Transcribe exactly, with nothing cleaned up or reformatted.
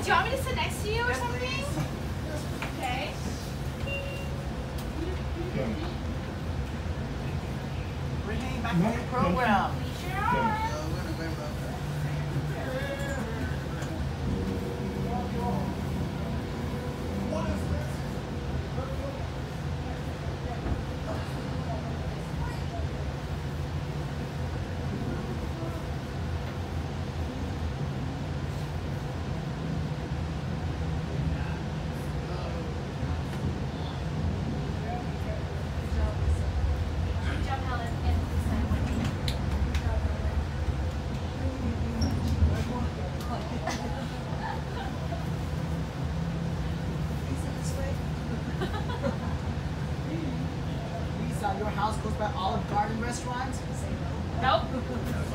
Do you want me to sit next to you or something? Okay. We're heading back to the program. Leisure arm. Lisa, your house goes by Olive Garden restaurant? Nope.